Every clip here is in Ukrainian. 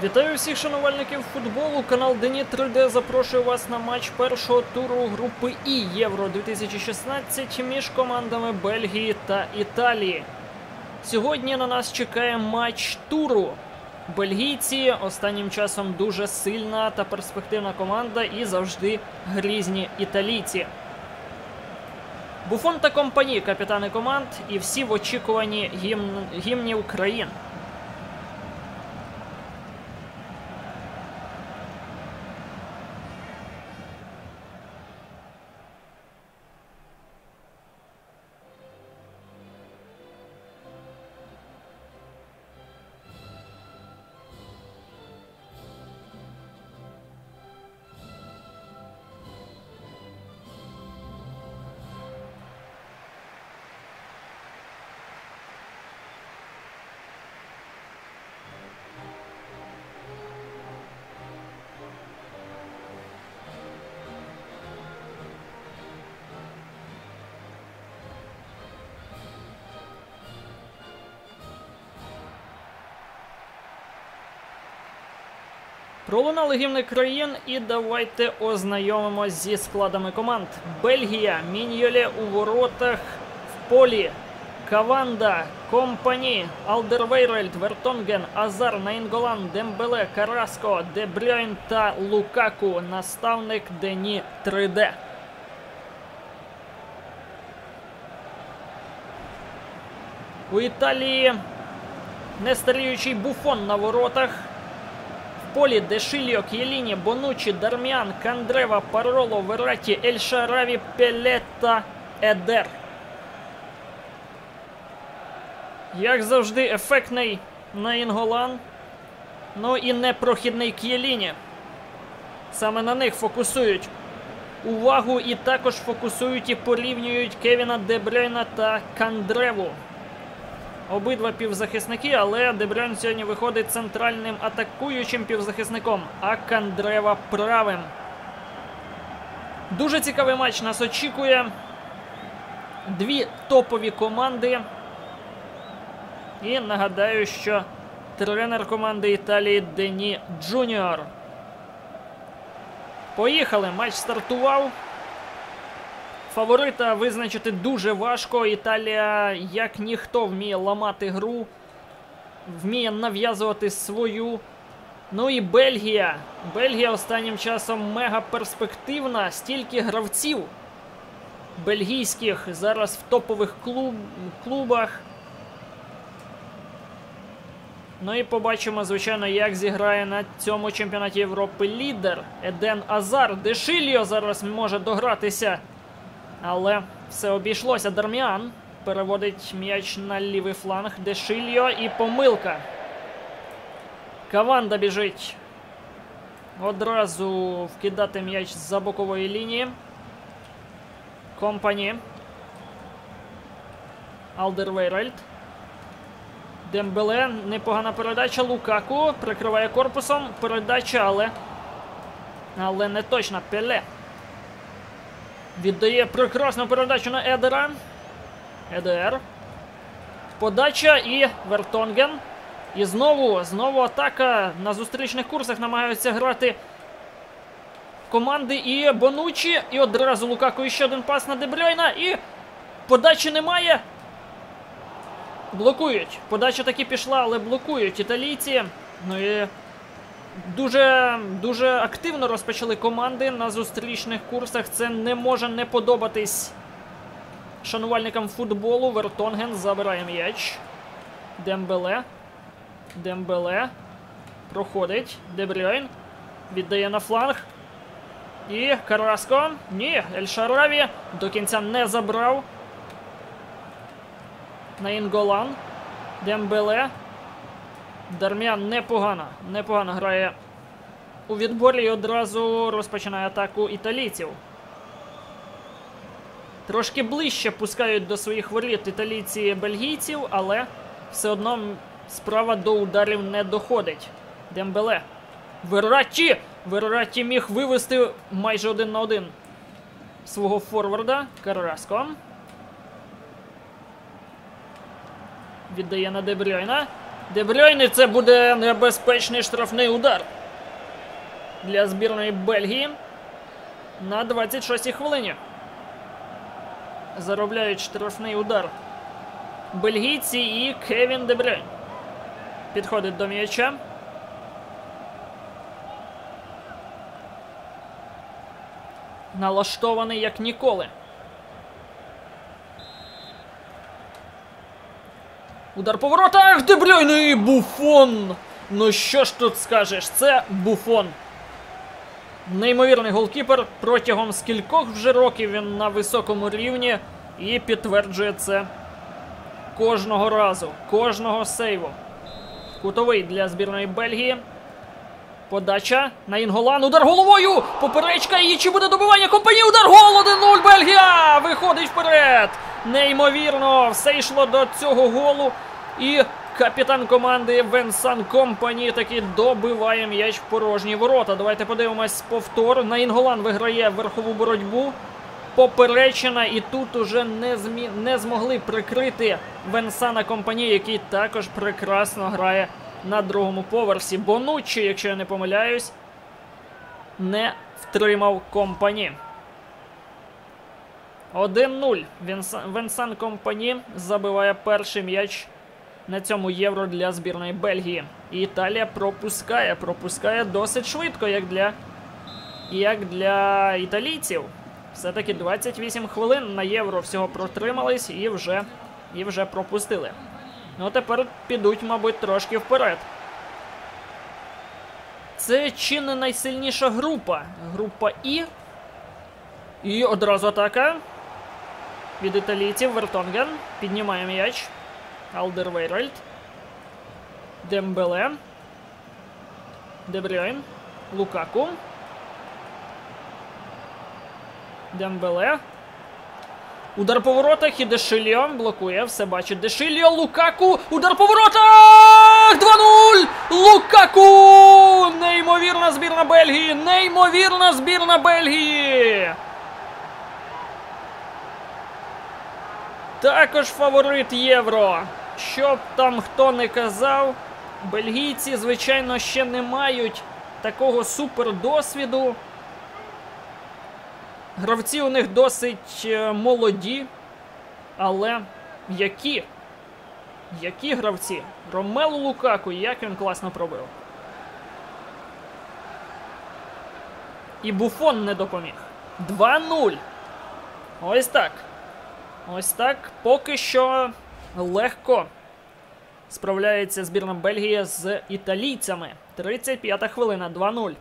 Вітаю всіх шанувальників футболу. Канал Дені 3D запрошує вас на матч першого туру групи І Євро-2016 між командами Бельгії та Італії. Сьогодні на нас чекає матч туру. Бельгійці останнім часом дуже сильна та перспективна команда і завжди грізні італійці. Буфон та компані – капітани команд, і всі в очікуванні гімнів країн. Пролунали гімни країн і давайте ознайомимось зі складами команд. Бельгія, Міньйоле у воротах, в полі Каванда, Компані, Алдервейрельд, Вертонген, Азар, Наінголан, Дембеле, Караско, Де Брюйн та Лукаку. Наставник Дені 3D. У Італії нестаріючий Буфон на воротах. В полі Де Шильо, К'єліні, Бонуччі, Дарміан, Кандрева, Пароло, Вераті, Ель Шараві, Пеле та Едер. Як завжди, ефектний Наінголан, ну і непрохідний К'єліні. Саме на них фокусують увагу і також фокусують і порівнюють Кевіна Де Брюйна та Кандреву. Обидва півзахисники, але Де Брюйн сьогодні виходить центральним атакуючим півзахисником, а Кандрева правим. Дуже цікавий матч нас очікує. Дві топові команди. І нагадаю, що тренер команди Італії Дені Джуніор. Поїхали, матч стартував. Фаворита визначити дуже важко. Італія, як ніхто, вміє ламати гру, вміє нав'язувати свою. Ну і Бельгія. Бельгія останнім часом мега перспективна. Стільки гравців бельгійських зараз в топових клубах. Ну і побачимо, звичайно, як зіграє на цьому чемпіонаті Європи лідер Еден Азар. Де Шильо зараз може догратися. Але все обійшлося. Дарміан переводить м'яч на лівий фланг. Де Шильо і помилка. Каванда біжить одразу вкидати м'яч з-за бокової лінії. Компані. Алдервейрельд. Дембеле. Непогана передача. Лукаку прикриває корпусом. Передача, але не точна. Пеле. Віддає прекрасну передачу на Едера. Едер. Подача і Вертонген. І знову атака. На зустрічних курсах намагаються грати команди. І Бонуччі. І одразу Лукаку. І ще один пас на Де Брюйна. І подачі немає. Блокують. Подача таки пішла, але блокують італійці. Ну і дуже активно розпочали команди на зустрічних курсах. Це не може не подобатись шанувальникам футболу. Вертонген забирає м'яч. Дембеле. Дембеле. Проходить. Де Брюйн. Віддає на фланг. І Караско. Ні, Ель Шараві до кінця не забрав. Наінголан. Дембеле. Дарміан непогано грає у відборі і одразу розпочинає атаку італійців. Трошки ближче пускають до своїх воріт італійці бельгійців, але все одно справа до ударів не доходить. Дембеле. Вераті! Вераті міг вивести майже 1 на 1 свого форварда. Караско. Віддає на Де Брюйна. Де Брюйне, це буде небезпечний штрафний удар для збірної Бельгії на 26-й хвилині. Заробляють штрафний удар бельгійці і Кевін Де Брюйн. Підходить до м'яча. Налаштований як ніколи. Удар по воротах, Де Брюйн і Буфон. Ну що ж тут скажеш, це Буфон. Неймовірний голкіпер, протягом скількох вже років він на високому рівні і підтверджує це кожного разу, кожного сейву. Кутовий для збірної Бельгії. Подача на Інголан, удар головою, поперечка і чи буде добивання Компані, удар гол, 1-0, Бельгія виходить вперед. Неймовірно, все йшло до цього голу і капітан команди Венсан Компані таки добиває м'яч в порожні ворота. Давайте подивимось повтор. На Інголан виграє верхову боротьбу. Поперечина, і тут уже не змогли прикрити Венсана Компані, який також прекрасно грає на другому поверсі. Бонуччі, якщо я не помиляюсь, не втримав Компані. 1-0. Венсан Компані забиває перший м'яч на цьому євро для збірної Бельгії. І Італія пропускає досить швидко, як для італійців. Все-таки 28 хвилин на євро всього протримались і вже пропустили. Ну, тепер підуть, мабуть, трошки вперед. Це чи не найсильніша група. Група І. І одразу атака від італійців. Вертонген піднімає м'яч. Алдервейральд. Дембеле. Де Брюйн. Лукаку. Дембеле. Удар по воротах і Дешильо блокує, все бачить Дешильо, Лукаку, удар по воротах! 2-0! Лукаку! Неймовірна збірна Бельгії! Неймовірна збірна Бельгії! Також фаворит Євро. Щоб там хто не казав, бельгійці, звичайно, ще не мають такого супердосвіду. Гравці у них досить молоді, але які гравці? Ромелу Лукаку, як він класно пробив. І Буфон не допоміг. 2-0. Ось так. Ось так поки що легко справляється збірна Бельгії з італійцями. 35-та хвилина, 2-0.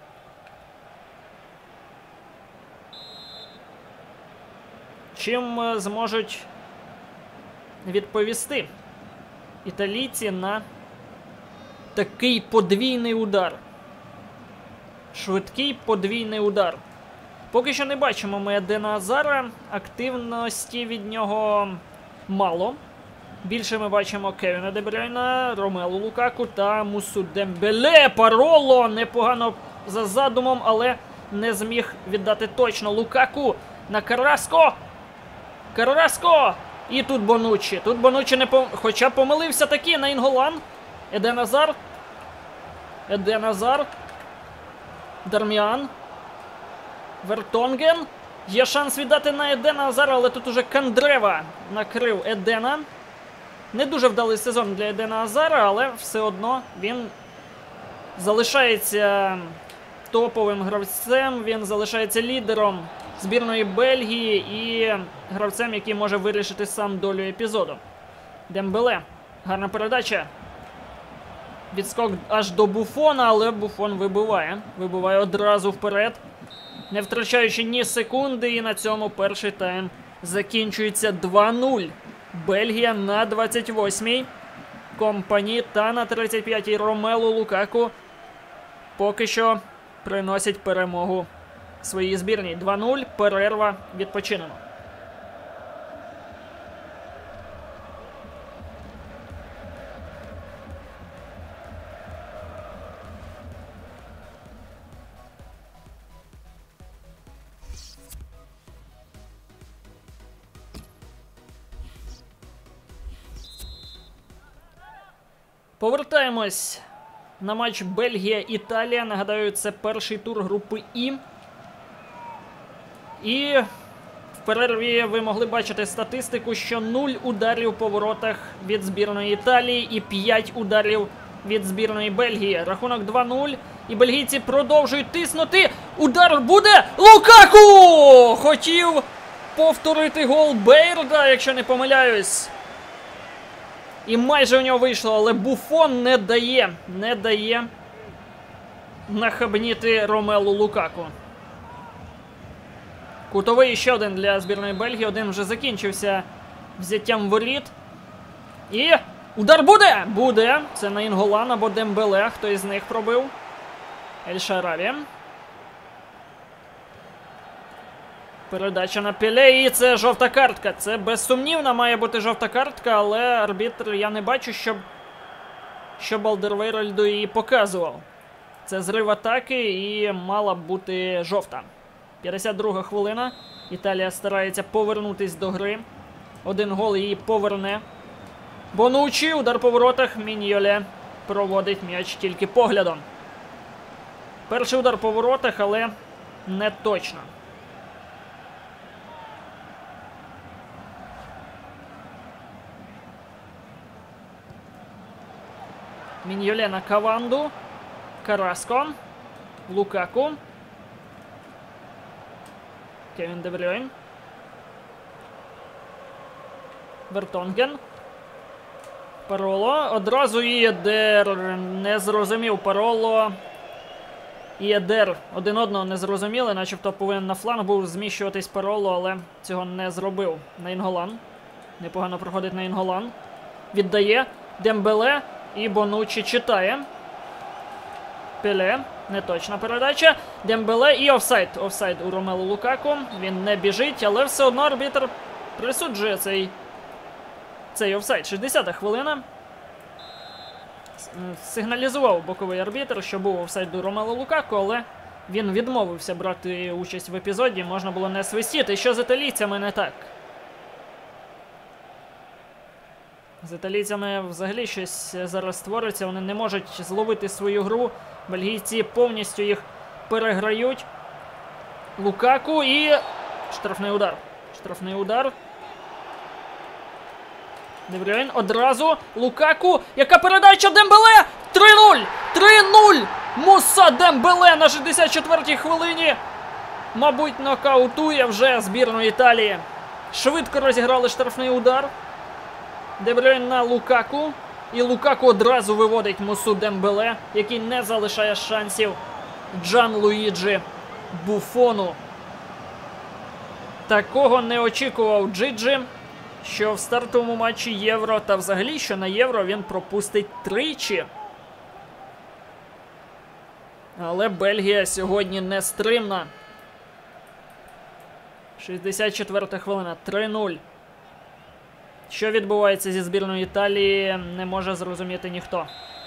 Чим зможуть відповісти італійці на такий подвійний удар? Швидкий подвійний удар. Поки що не бачимо ми Едена Азара, активності від нього мало. Більше ми бачимо Кевіна Де Брюйна, Ромелу Лукаку та Мусу Дембеле. Пароло непогано за задумом, але не зміг віддати точно. Лукаку на Карраско. Карраско! І тут Бонуччі. Тут Бонуччі хоча помилився таки на Інголан. Еден Азар. Еден Азар. Дарміан. Вертонген. Є шанс віддати на Едена Азара, але тут уже Кандрева накрив Едена. Не дуже вдалий сезон для Едена Азара, але все одно він залишається топовим гравцем, він залишається лідером збірної Бельгії і гравцем, який може вирішити сам долю епізоду. Дембеле. Гарна передача. Відскок аж до Буфона, але Буфон вибиває. Вибиває одразу вперед, не втрачаючи ні секунди. І на цьому перший тайм закінчується 2-0. Бельгія на 28-й. Компані та на 35-й Ромелу Лукаку поки що приносять перемогу своїй збірній. 2-0, перерва, відпочинемо. Повертаємось на матч Бельгія-Італія. Нагадаю, це перший тур групи І. І в перерві ви могли бачити статистику, що 0 ударів по воротах від збірної Італії і 5 ударів від збірної Бельгії. Рахунок 2-0. І бельгійці продовжують тиснути. Удар буде! Лукаку! Хотів повторити гол Бейрда, якщо не помиляюсь. І майже у нього вийшло, але Буфон не дає нахабніти Ромелу Лукаку. Кутовий ще один для збірної Бельгії. Один вже закінчився взяттям воріт. І удар буде! Буде. Це Наінголан або Дембеле. Хто із них пробив? Ель-Шараві. Передача на Пеле, і це жовта картка. Це безсумнівна має бути жовта картка, але арбітр, я не бачу, щоб Алдервейральду її показував. Це зрив атаки і мала б бути жовта. 52-га хвилина. Італія старається повернутись до гри. Один гол її поверне. Бонуччі, удар по воротах. Міньйоле проводить м'яч тільки поглядом. Перший удар по воротах, але не точно. Міньйоле на Каванду. Караско. Лукаку. Кевін Де Брюйн. Вертонген. Пароло. Одразу Єдер не зрозумів. Пароло і Єдер один одного не зрозуміли, начебто повинен на фланг був зміщуватись Пароло, але цього не зробив. Наінголан. Непогано проходить Наінголан. Віддає Дембеле і Бонуччі читає. Пеле. Неточна передача. Дембеле і офсайд. Офсайд у Ромелу Лукаку. Він не біжить, але все одно арбітр присуджує цей офсайд. 60-та хвилина. Сигналізував боковий арбітр, що був офсайд у Ромелу Лукаку, але він відмовився брати участь в епізоді. Можна було не свистіти. Що з італійцями не так? З італійцями взагалі щось зараз твориться. Вони не можуть зловити свою гру. Бельгійці повністю їх переграють. Лукаку і штрафний удар. Штрафний удар. Де Брюйн одразу. Лукаку. Яка передача? Дембеле! 3-0! 3-0! Муса Дембеле на 64-й хвилині. Мабуть, нокаутує вже збірну Італії. Швидко розіграли штрафний удар. Де Брюйн на Лукаку. І Лукаку одразу виводить Мусу Дембеле, який не залишає шансів Джанлуїджі Буфону. Такого не очікував Джиджі, що в стартовому матчі Євро, та взагалі, що на Євро він пропустить тричі. Але Бельгія сьогодні не стримна. 64-та хвилина, 3-0. Що відбувається зі збірною Італії, не може зрозуміти ніхто.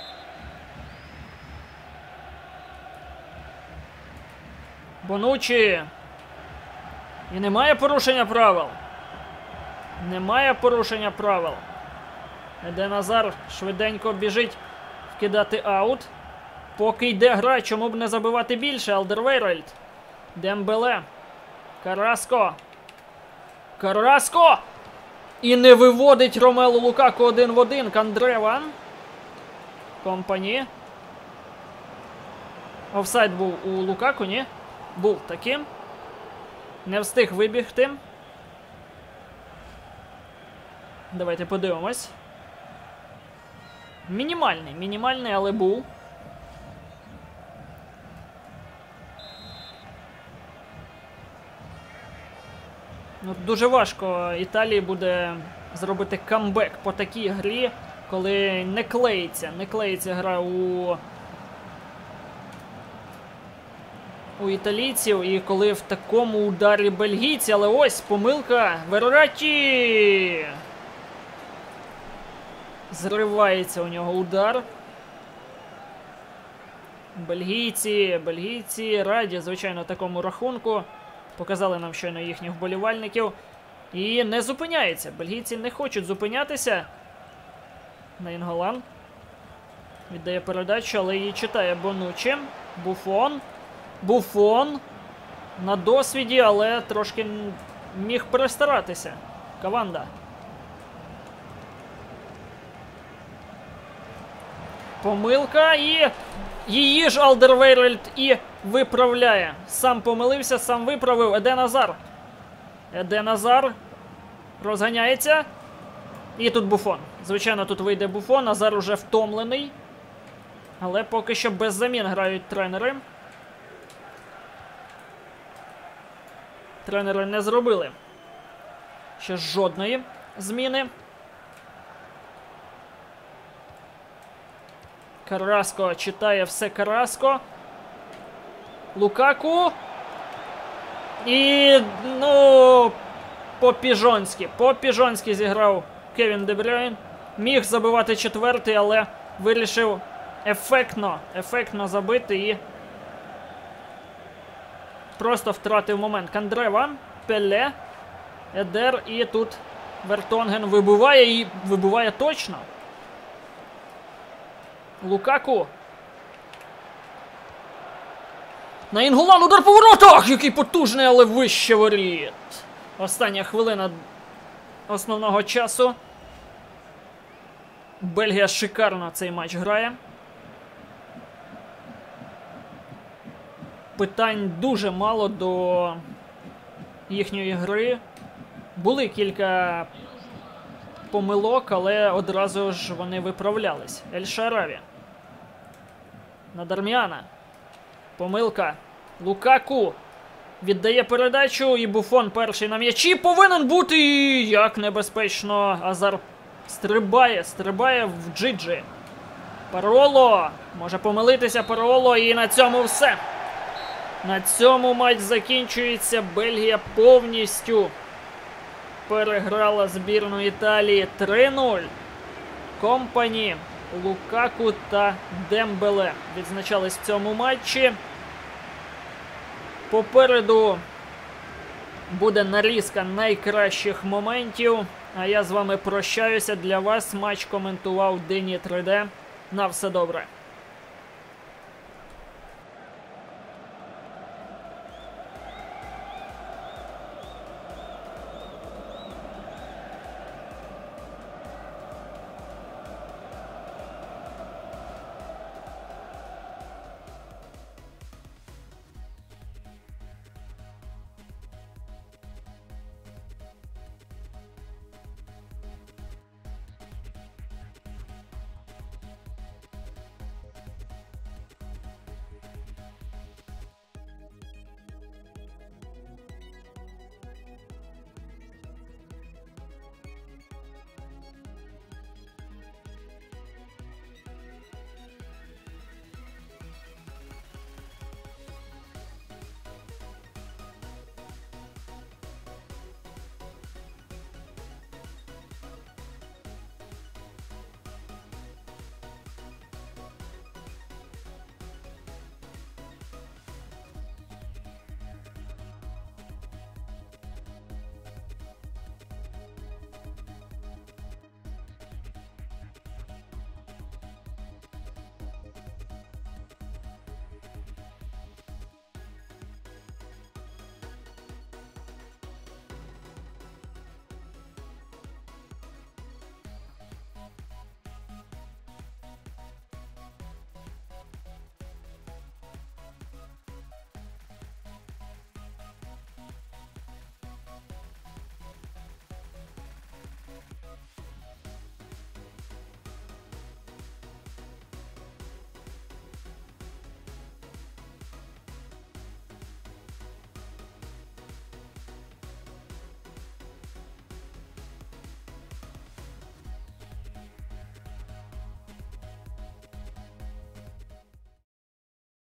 Бонуччі. І немає порушення правил. Немає порушення правил. Еден Азар швиденько біжить вкидати аут. Поки йде гра, чому б не забивати більше? Алдервейральд. Дембеле. Караско. Караско! І не виводить Ромелу Лукаку 1 в 1. Кандреван. Компані. Офсайд був у Лукаку, ні? Був таким. Не встиг вибігти. Давайте подивимось. Мінімальний, але був. Ну, дуже важко Італії буде зробити камбек по такій грі, коли не клеїться гра у італійців, і коли в такому ударі бельгійці. Але ось помилка. Верраті! Зривається у нього удар. Бельгійці раді, звичайно, такому рахунку. Показали нам щойно їхніх вболівальників. І не зупиняється. Бельгійці не хочуть зупинятися. Наінголан. Віддає передачу, але її читає Бонуччі. Буфон. Буфон. На досвіді, але трошки міг перестаратися. Каванда. Помилка і її ж Алдервейрельд і виправляє. Сам помилився, сам виправив. Еден Азар. Еден Азар розганяється. І тут Буфон. Звичайно, тут вийде Буфон. Азар уже втомлений. Але поки що без замін грають тренери. Тренери не зробили ще жодної зміни. Караско читає все Караско. Лукаку. І, ну, по-піжонськи. По-піжонськи зіграв Кевін Де Брюйн. Міг забивати четвертий, але вирішив ефектно забити і просто втратив момент. Кандрева, Пеле, Едер і тут Вертонген вибиває і вибиває точно. Лукаку. Наїнгголан, удар по воротах! Який потужний, але вище воріт. Остання хвилина основного часу. Бельгія шикарно цей матч грає. Питань дуже мало до їхньої гри. Були кілька помилок, але одразу ж вони виправлялись. Ель-Шараві. На Дарміана. Помилка. Лукаку. Віддає передачу і Буфон перший на м'ячі. Повинен бути. Як небезпечно. Азар стрибає в Джиджі. Пароло. Може помилитися Пароло. І на цьому все. На цьому матч закінчується. Бельгія повністю переграла збірну Італії 3-0. Компані, Лукаку та Дембеле відзначались в цьому матчі. Попереду буде нарізка найкращих моментів. А я з вами прощаюся. Для вас матч коментував Дині 3D. На все добре.